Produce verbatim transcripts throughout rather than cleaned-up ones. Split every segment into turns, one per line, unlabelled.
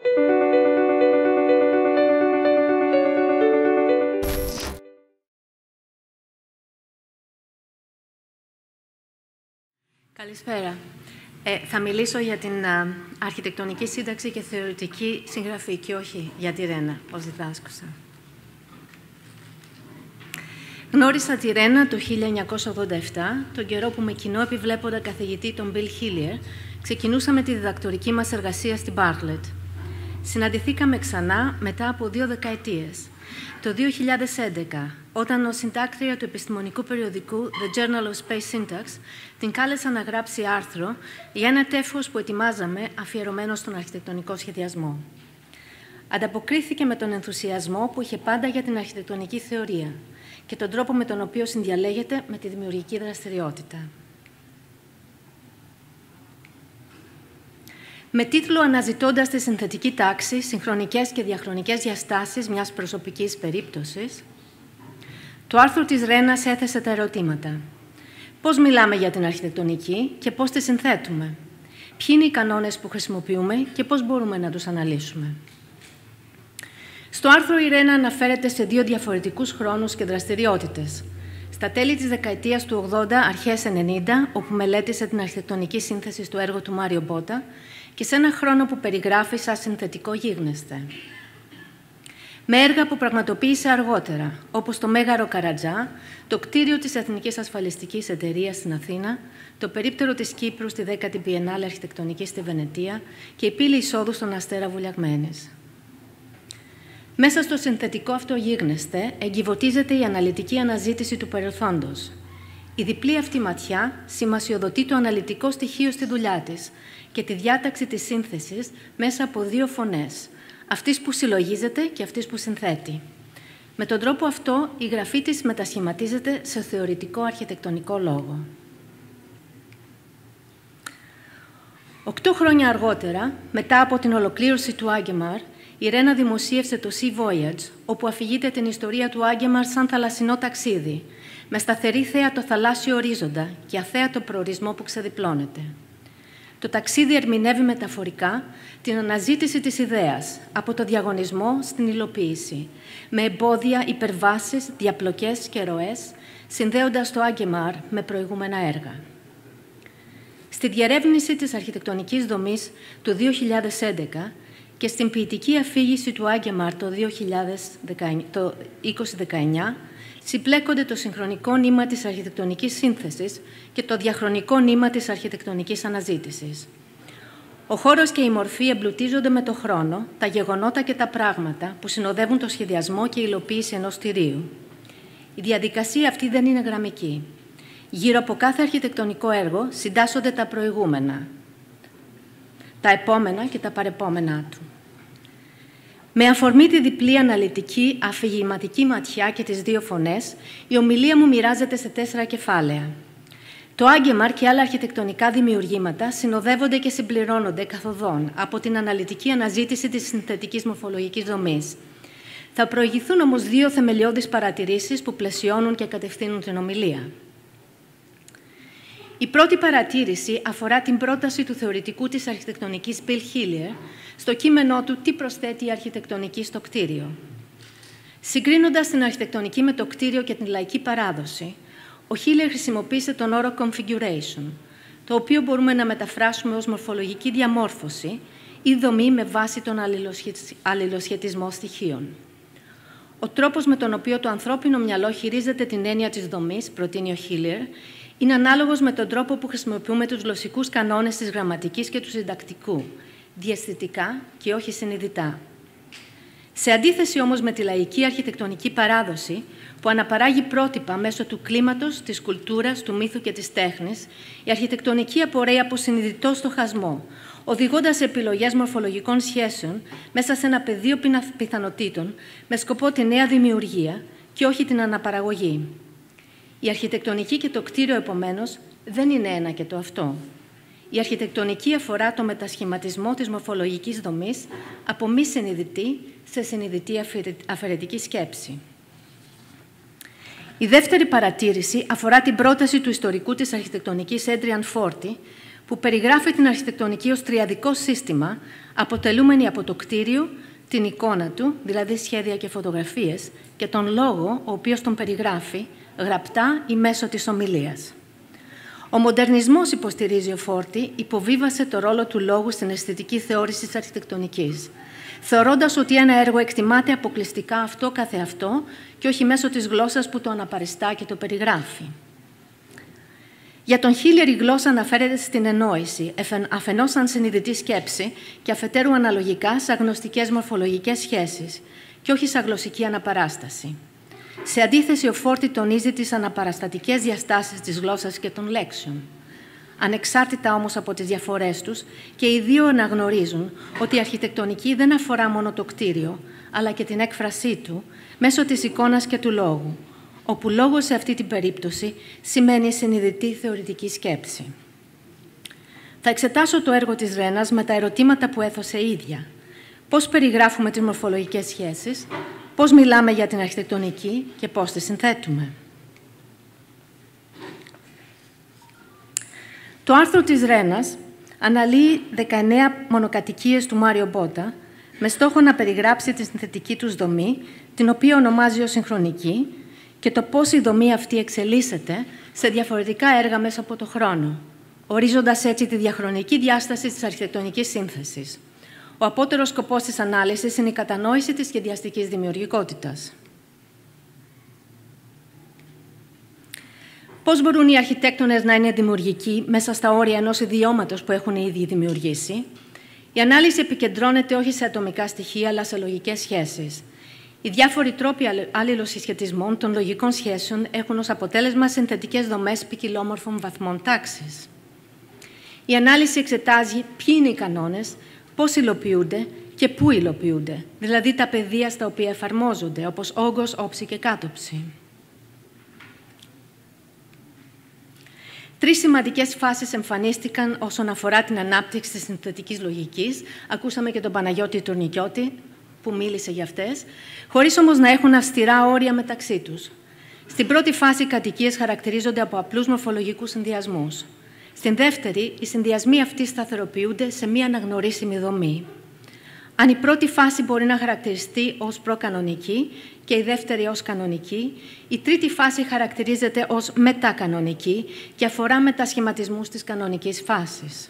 Καλησπέρα. Ε, θα μιλήσω για την α, αρχιτεκτονική σύνταξη και θεωρητική συγγραφή και όχι για τη Ρένα ως διδάσκουσα. Γνώρισα τη Ρένα το χίλια εννιακόσια ογδόντα επτά, τον καιρό που με κοινό επιβλέποντα καθηγητή τον Bill Hillier ξεκινούσαμε τη διδακτορική μας εργασία στην Bartlett. Συναντηθήκαμε ξανά μετά από δύο δεκαετίες. Το δύο χιλιάδες έντεκα, όταν ως συντάκτρια του επιστημονικού περιοδικού The Journal of Space Syntax την κάλεσα να γράψει άρθρο για ένα τεύχος που ετοιμάζαμε αφιερωμένο στον αρχιτεκτονικό σχεδιασμό. Ανταποκρίθηκε με τον ενθουσιασμό που είχε πάντα για την αρχιτεκτονική θεωρία και τον τρόπο με τον οποίο συνδιαλέγεται με τη δημιουργική δραστηριότητα. Με τίτλο «Αναζητώντας τη συνθετική τάξη, συγχρονικές και διαχρονικές διαστάσεις μιας προσωπικής περίπτωσης», το άρθρο της Ρένας έθεσε τα ερωτήματα. Πώς μιλάμε για την αρχιτεκτονική και πώς τη συνθέτουμε? Ποιοι είναι οι κανόνες που χρησιμοποιούμε και πώς μπορούμε να τους αναλύσουμε? Στο άρθρο η Ρένα αναφέρεται σε δύο διαφορετικούς χρόνους και δραστηριότητες. Στα τέλη της δεκαετίας του ογδόντα, αρχές ενενήντα, όπου μελέτησε την αρχιτεκτονική σύνθεση στο έργο του Μάριο Μπότα, και σε ένα χρόνο που περιγράφει σαν συνθετικό γίγνεσθε. Με έργα που πραγματοποίησε αργότερα, όπως το Μέγαρο Καρατζά, το κτίριο της Εθνικής Ασφαλιστικής Εταιρείας στην Αθήνα, το περίπτερο της Κύπρου στη δέκατη Biennale Αρχιτεκτονική στη Βενετία και η πύλη εισόδου στον Αστέρα Βουλιαγμένης. Μέσα στο συνθετικό αυτό γίγνεσθε εγκιβωτίζεται η αναλυτική αναζήτηση του παρελθόντος. Η διπλή αυτή ματιά σημασιοδοτεί το αναλυτικό στοιχείο στη δουλειά της και τη διάταξη της σύνθεσης μέσα από δύο φωνές, αυτής που συλλογίζεται και αυτής που συνθέτει. Με τον τρόπο αυτό, η γραφή της μετασχηματίζεται σε θεωρητικό αρχιτεκτονικό λόγο. Οκτώ χρόνια αργότερα, μετά από την ολοκλήρωση του Άγκεμαρ, η Ρένα δημοσίευσε το Sea Voyage, όπου αφηγείται την ιστορία του Άγκεμαρ σαν θαλασσινό ταξίδι, με σταθερή θέατο θαλάσσιο ορίζοντα και αθέατο προορισμό που ξεδιπλώνεται. Το ταξίδι ερμηνεύει μεταφορικά την αναζήτηση της ιδέας, από το διαγωνισμό στην υλοποίηση, με εμπόδια, υπερβάσεις, διαπλοκές και ροές, συνδέοντας το Άγκεμαρ με προηγούμενα έργα. Στη διερεύνηση της αρχιτεκτονικής δομής του δύο χιλιάδες έντεκα και στην ποιητική αφήγηση του Άγκεμαρ το είκοσι δεκαεννιά, συμπλέκονται το συγχρονικό νήμα της αρχιτεκτονικής σύνθεσης και το διαχρονικό νήμα της αρχιτεκτονικής αναζήτησης. Ο χώρος και η μορφή εμπλουτίζονται με το χρόνο, τα γεγονότα και τα πράγματα που συνοδεύουν το σχεδιασμό και υλοποίηση ενός κτηρίου. Η διαδικασία αυτή δεν είναι γραμμική. Γύρω από κάθε αρχιτεκτονικό έργο συντάσσονται τα προηγούμενα, τα επόμενα και τα παρεπόμενά του. Με αφορμή τη διπλή αναλυτική αφηγηματική ματιά και τις δύο φωνές, η ομιλία μου μοιράζεται σε τέσσερα κεφάλαια. Το Άγκεμαρ και άλλα αρχιτεκτονικά δημιουργήματα συνοδεύονται και συμπληρώνονται καθοδόν από την αναλυτική αναζήτηση της συνθετικής μορφολογικής δομής. Θα προηγηθούν όμως δύο θεμελιώδεις παρατηρήσεις που πλαισιώνουν και κατευθύνουν την ομιλία. Η πρώτη παρατήρηση αφορά την πρόταση του θεωρητικού της αρχιτεκτονικής Bill Hillier στο κείμενό του «Τι προσθέτει η αρχιτεκτονική στο κτίριο». Συγκρίνοντας την αρχιτεκτονική με το κτίριο και την λαϊκή παράδοση, ο Hillier χρησιμοποίησε τον όρο configuration, το οποίο μπορούμε να μεταφράσουμε ως μορφολογική διαμόρφωση ή δομή με βάση τον αλληλοσχετισμό στοιχείων. Ο τρόπος με τον οποίο το ανθρώπινο μυαλό χειρίζεται την έννοια της δομής, προτείνει ο Hillier, είναι ανάλογος με τον τρόπο που χρησιμοποιούμε τους γλωσσικούς κανόνες της γραμματικής και του συντακτικού, διαισθητικά και όχι συνειδητά. Σε αντίθεση όμως με τη λαϊκή αρχιτεκτονική παράδοση, που αναπαράγει πρότυπα μέσω του κλίματος, της κουλτούρας, του μύθου και της τέχνης, η αρχιτεκτονική απορρέει από συνειδητό στοχασμό, οδηγώντας σε επιλογές μορφολογικών σχέσεων μέσα σε ένα πεδίο πιθανοτήτων με σκοπό τη νέα δημιουργία και όχι την αναπαραγωγή. Η αρχιτεκτονική και το κτίριο, επομένως, δεν είναι ένα και το αυτό. Η αρχιτεκτονική αφορά το μετασχηματισμό της μορφολογικής δομής από μη συνειδητή σε συνειδητή αφαιρετική σκέψη. Η δεύτερη παρατήρηση αφορά την πρόταση του ιστορικού της αρχιτεκτονικής Adrian Forty, που περιγράφει την αρχιτεκτονική ως τριαδικό σύστημα, αποτελούμενη από το κτίριο, την εικόνα του, δηλαδή σχέδια και φωτογραφίες, και τον λόγο, ο οποίος τον περιγράφει, γραπτά ή μέσω της ομιλίας. Ο μοντερνισμός, υποστηρίζει ο Φόρτι, υποβίβασε το ρόλο του λόγου στην αισθητική θεώρηση της αρχιτεκτονικής, θεωρώντας ότι ένα έργο εκτιμάται αποκλειστικά αυτό καθεαυτό και όχι μέσω της γλώσσας που το αναπαριστά και το περιγράφει. Για τον Χίλιερ η γλώσσα αναφέρεται στην εννόηση, αφενός σαν συνειδητή σκέψη και αφετέρου αναλογικά σαν γνωστικές μορφολογικές σχέσεις και όχι σαν γλωσσική αναπαράσταση. Σε αντίθεση, ο Φόρτι τονίζει τις αναπαραστατικές διαστάσεις της γλώσσας και των λέξεων. Ανεξάρτητα όμως από τις διαφορές τους, και οι δύο αναγνωρίζουν ότι η αρχιτεκτονική δεν αφορά μόνο το κτίριο, αλλά και την έκφρασή του μέσω της εικόνας και του λόγου, όπου λόγος σε αυτή την περίπτωση σημαίνει συνειδητή θεωρητική σκέψη. Θα εξετάσω το έργο της Ρένας με τα ερωτήματα που έθωσε η ίδια. Πώς περιγράφουμε τις μορφολογικές σχέσεις, πώς μιλάμε για την αρχιτεκτονική και πώς τη συνθέτουμε. Το άρθρο της Ρένας αναλύει δεκαεννέα μονοκατοικίες του Μάριο Μπότα με στόχο να περιγράψει τη συνθετική τους δομή, την οποία ονομάζει ως συγχρονική, και το πώς η δομή αυτή εξελίσσεται σε διαφορετικά έργα μέσα από το χρόνο, ορίζοντας έτσι τη διαχρονική διάσταση της αρχιτεκτονικής σύνθεσης. Ο απότερος σκοπός της ανάλυσης είναι η κατανόηση της σχεδιαστικής δημιουργικότητας. Πώς μπορούν οι αρχιτέκτονες να είναι δημιουργικοί μέσα στα όρια ενός ιδιώματος που έχουν οι ίδιοι δημιουργήσει? Η ανάλυση επικεντρώνεται όχι σε ατομικά στοιχεία, αλλά σε λογικές σχέσεις. Οι διάφοροι τρόποι αλληλοσυσχετισμών των λογικών σχέσεων έχουν ως αποτέλεσμα συνθετικές δομές ποικιλόμορφων βαθμών τάξης. Η ανάλυση εξετάζει ποιοι είναι οι κανόνες, πώς υλοποιούνται και πού υλοποιούνται, δηλαδή τα πεδία στα οποία εφαρμόζονται, όπως όγκος, όψη και κάτωψη. Τρεις σημαντικές φάσεις εμφανίστηκαν όσον αφορά την ανάπτυξη της συνθετικής λογικής. Ακούσαμε και τον Παναγιώτη Τουρνικιώτη που μίλησε για αυτές, χωρίς όμως να έχουν αυστηρά όρια μεταξύ τους. Στην πρώτη φάση, οι κατοικίες χαρακτηρίζονται από απλούς μορφολογικούς συνδυασμούς. Στην δεύτερη, οι συνδυασμοί αυτοί σταθεροποιούνται σε μία αναγνωρίσιμη δομή. Αν η πρώτη φάση μπορεί να χαρακτηριστεί ως προκανονική και η δεύτερη ως κανονική, η τρίτη φάση χαρακτηρίζεται ως μετακανονική και αφορά μετασχηματισμούς της κανονικής φάσης.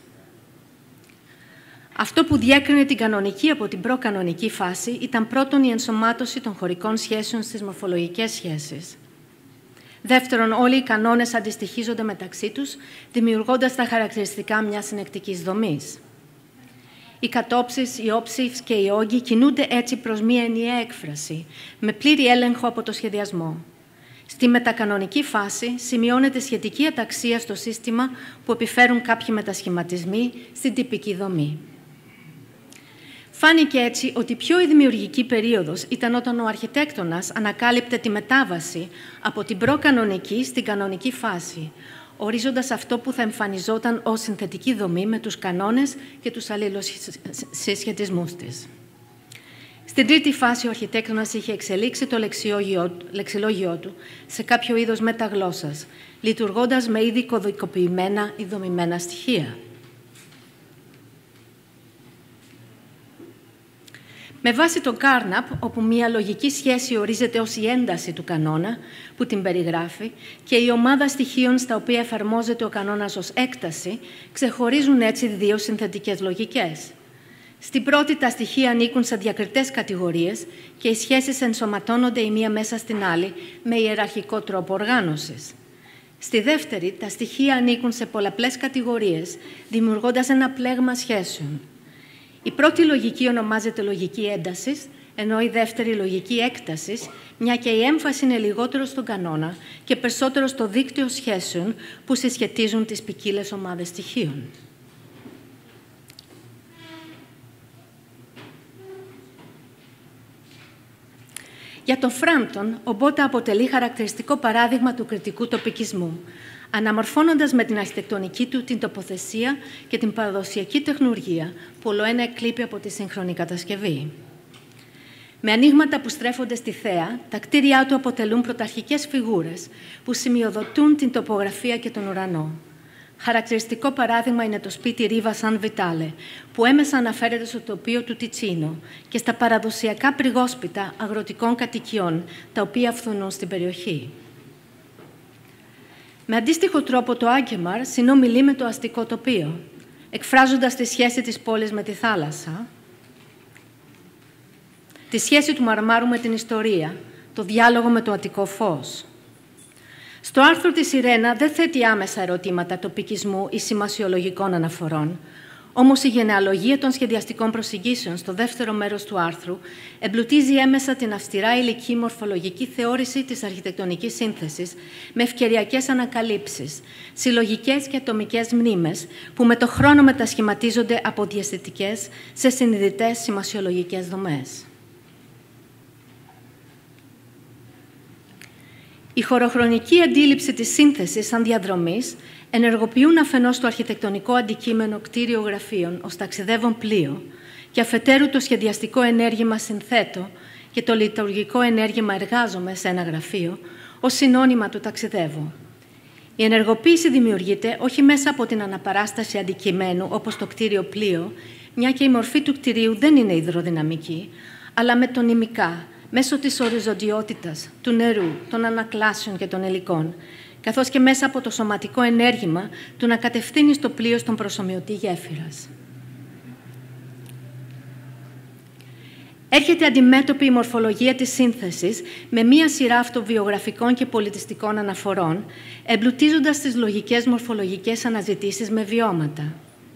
Αυτό που διέκρινε την κανονική από την προκανονική φάση ήταν πρώτον η ενσωμάτωση των χωρικών σχέσεων στις μορφολογικές σχέσεις. Δεύτερον, όλοι οι κανόνες αντιστοιχίζονται μεταξύ τους, δημιουργώντας τα χαρακτηριστικά μιας συνεκτικής δομής. Οι κατόψεις, οι όψεις και οι όγκοι κινούνται έτσι προς μία ενιαία έκφραση, με πλήρη έλεγχο από το σχεδιασμό. Στη μετακανονική φάση σημειώνεται σχετική αταξία στο σύστημα που επιφέρουν κάποιοι μετασχηματισμοί στην τυπική δομή. Φάνηκε έτσι ότι η πιο δημιουργική περίοδος ήταν όταν ο αρχιτέκτονας ανακάλυπτε τη μετάβαση από την προκανονική στην κανονική φάση, ορίζοντας αυτό που θα εμφανιζόταν ως συνθετική δομή με τους κανόνες και τους αλληλοσυσχετισμούς της. Στην τρίτη φάση, ο αρχιτέκτονας είχε εξελίξει το λεξιλόγιό του σε κάποιο είδος μεταγλώσσας, λειτουργώντας με ήδη κωδικοποιημένα ή δομημένα στοιχεία. Με βάση το Κάρναπ, όπου μία λογική σχέση ορίζεται ως η ένταση του κανόνα που την περιγράφει και η ομάδα στοιχείων στα οποία εφαρμόζεται ο κανόνας ως έκταση, ξεχωρίζουν έτσι δύο συνθετικές λογικές. Στην πρώτη, τα στοιχεία ανήκουν σε διακριτές κατηγορίες και οι σχέσεις ενσωματώνονται η μία μέσα στην άλλη με ιεραρχικό τρόπο οργάνωσης. Στη δεύτερη, τα στοιχεία ανήκουν σε πολλαπλές κατηγορίες, δημιουργώντας ένα πλέγμα σχέσεων. Η πρώτη λογική ονομάζεται λογική έντασης, ενώ η δεύτερη λογική έκτασης, μια και η έμφαση είναι λιγότερο στον κανόνα και περισσότερο στο δίκτυο σχέσεων που συσχετίζουν τις ποικίλες ομάδες στοιχείων. Για τον Φράμπτον, ο Μπότα αποτελεί χαρακτηριστικό παράδειγμα του κριτικού τοπικισμού, αναμορφώνοντας με την αρχιτεκτονική του την τοποθεσία και την παραδοσιακή τεχνουργία που ολοένα εκλείπει από τη σύγχρονη κατασκευή. Με ανοίγματα που στρέφονται στη θέα, τα κτίρια του αποτελούν πρωταρχικές φιγούρες που σημειοδοτούν την τοπογραφία και τον ουρανό. Χαρακτηριστικό παράδειγμα είναι το σπίτι Ρίβα Σαν Βιτάλε, που έμεσα αναφέρεται στο τοπίο του Τιτσίνο και στα παραδοσιακά πριγόσπιτα αγροτικών κατοικιών, τα οποία φθονούν στην περιοχή. Με αντίστοιχο τρόπο το Άγκεμαρ συνομιλεί με το αστικό τοπίο, εκφράζοντας τη σχέση της πόλης με τη θάλασσα, τη σχέση του Μαρμάρου με την ιστορία, το διάλογο με το αττικό φως. Στο άρθρο της Ιρένα δεν θέτει άμεσα ερωτήματα τοπικισμού ή σημασιολογικών αναφορών, όμως η γενεαλογία των σχεδιαστικών προσεγγίσεων στο δεύτερο μέρος του άρθρου εμπλουτίζει έμεσα την αυστηρά υλική μορφολογική θεώρηση της αρχιτεκτονικής σύνθεσης με ευκαιριακές ανακαλύψεις, συλλογικές και ατομικές μνήμες που με το χρόνο μετασχηματίζονται από διαισθητικές σε συνειδητές σημασιολογικές δομές. Η χωροχρονική αντίληψη της σύνθεσης σαν διαδρομής ενεργοποιούν αφενός το αρχιτεκτονικό αντικείμενο κτίριο γραφείων ως ταξιδεύον πλοίο και αφετέρου το σχεδιαστικό ενέργημα συνθέτω και το λειτουργικό ενέργημα εργάζομαι σε ένα γραφείο ως συνώνυμα του ταξιδεύω. Η ενεργοποίηση δημιουργείται όχι μέσα από την αναπαράσταση αντικειμένου όπως το κτίριο πλοίο, μια και η μορφή του κτιρίου δεν είναι υδροδυναμική, αλλά μετωνυμικά, μέσω της οριζοντιότητας, του νερού, των ανακλάσεων και των υλικών, καθώς και μέσα από το σωματικό ενέργημα του να κατευθύνει στο πλοίο στον προσομοιωτή γέφυρας. Έρχεται αντιμέτωπη η μορφολογία της σύνθεσης με μία σειρά αυτοβιογραφικών και πολιτιστικών αναφορών, εμπλουτίζοντας τις λογικές μορφολογικές αναζητήσεις με βιώματα.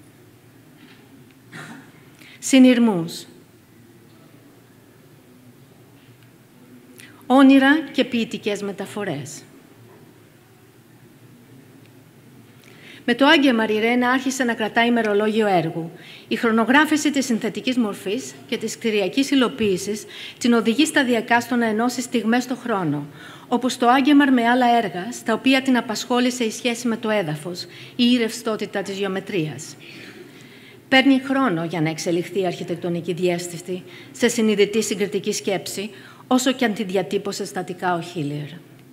Συνειρμούς. Όνειρα και ποιητικές μεταφορές. Με το Άγκεμαρ η Ρένα άρχισε να κρατά ημερολόγιο έργου. Η χρονογράφηση της συνθετικής μορφής και της κτηριακής υλοποίησης την οδηγεί σταδιακά στο να ενώσει στιγμές στο χρόνο, όπως το Άγκεμαρ με άλλα έργα, στα οποία την απασχόλησε η σχέση με το έδαφος ή η ρευστότητα της γεωμετρίας. Παίρνει χρόνο για να εξελιχθεί η αρχιτεκτονική διέστηση σε συνειδητή συγκριτική σκέψη, όσο και αν τη διατύπωσε στατικά ο Χίλιερ.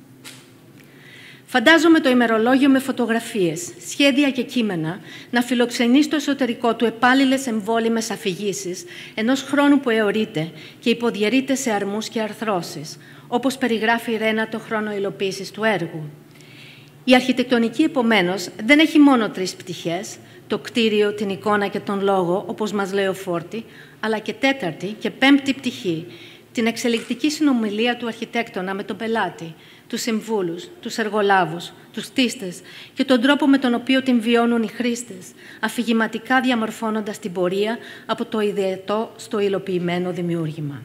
Φαντάζομαι το ημερολόγιο με φωτογραφίες, σχέδια και κείμενα να φιλοξενεί στο εσωτερικό του επάλληλες εμβόλυμες αφηγήσεις ενός χρόνου που αιωρείται και υποδιαιρείται σε αρμούς και αρθρώσεις, όπως περιγράφει η Ρένα το χρόνο υλοποίησης του έργου. Η αρχιτεκτονική, επομένως, δεν έχει μόνο τρεις πτυχές, το κτίριο, την εικόνα και τον λόγο, όπως μας λέει ο Φόρτι, αλλά και τέταρτη και πέμπτη πτυχή, την εξελικτική συνομιλία του αρχιτέκτονα με τον πελάτη, τους συμβούλους, τους εργολάβους, τους στίστες και τον τρόπο με τον οποίο την βιώνουν οι χρήστες, αφηγηματικά διαμορφώνοντας την πορεία από το ιδεατό στο υλοποιημένο δημιούργημα.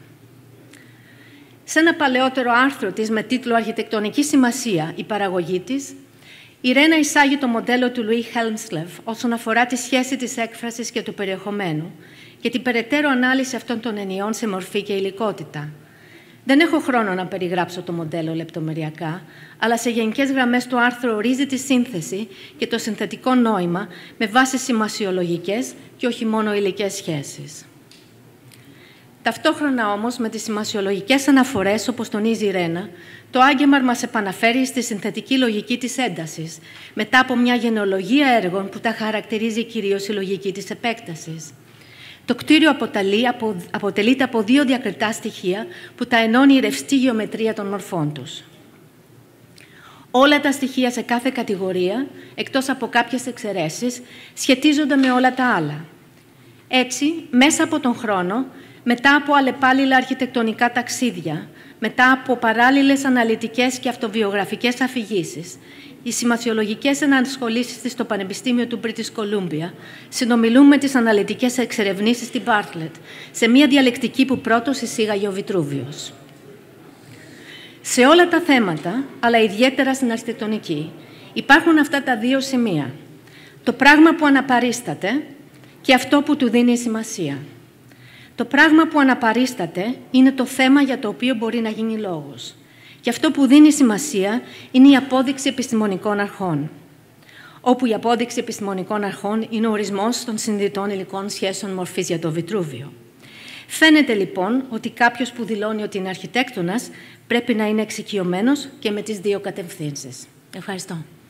Σε ένα παλαιότερο άρθρο της με τίτλο «Αρχιτεκτονική σημασία, η παραγωγή της», η Ρένα εισάγει το μοντέλο του Λουί Χέλμσλεβ όσον αφορά τη σχέση της έκφρασης και του περιεχομένου και την περαιτέρω ανάλυση αυτών των ενιών σε μορφή και υλικότητα. Δεν έχω χρόνο να περιγράψω το μοντέλο λεπτομεριακά, αλλά σε γενικές γραμμές το άρθρο ορίζει τη σύνθεση και το συνθετικό νόημα με βάση σημασιολογικές και όχι μόνο υλικές σχέσεις. Ταυτόχρονα όμως με τις σημασιολογικές αναφορές, όπως τονίζει η Ρένα, το Άγκεμαρ μας επαναφέρει στη συνθετική λογική της έντασης, μετά από μια γενεολογία έργων που τα χαρακτηρίζει κυρίως η λογική της επέκτασης. Το κτίριο αποτελεί, απο, αποτελείται από δύο διακριτά στοιχεία που τα ενώνει η ρευστή γεωμετρία των μορφών τους. Όλα τα στοιχεία σε κάθε κατηγορία, εκτός από κάποιες εξαιρέσεις, σχετίζονται με όλα τα άλλα. Έτσι, μέσα από τον χρόνο, μετά από αλλεπάλληλα αρχιτεκτονικά ταξίδια, μετά από παράλληλες αναλυτικές και αυτοβιογραφικές αφηγήσεις, οι σημασιολογικές ενασχολήσεις της στο Πανεπιστήμιο του British Columbia συνομιλούν με τις αναλυτικές εξερευνήσεις στην Bartlett, σε μια διαλεκτική που πρώτος εισήγαγε ο Βιτρούβιος. Σε όλα τα θέματα, αλλά ιδιαίτερα στην αρχιτεκτονική, υπάρχουν αυτά τα δύο σημεία. Το πράγμα που αναπαρίσταται και αυτό που του δίνει σημασία. Το πράγμα που αναπαρίσταται είναι το θέμα για το οποίο μπορεί να γίνει λόγος. Και αυτό που δίνει σημασία είναι η απόδειξη επιστημονικών αρχών. Όπου η απόδειξη επιστημονικών αρχών είναι ο ορισμός των συνειδητών υλικών σχέσεων μορφής για το Βιτρούβιο. Φαίνεται λοιπόν ότι κάποιος που δηλώνει ότι είναι αρχιτέκτονας πρέπει να είναι εξοικειωμένος και με τις δύο κατευθύνσεις. Ευχαριστώ.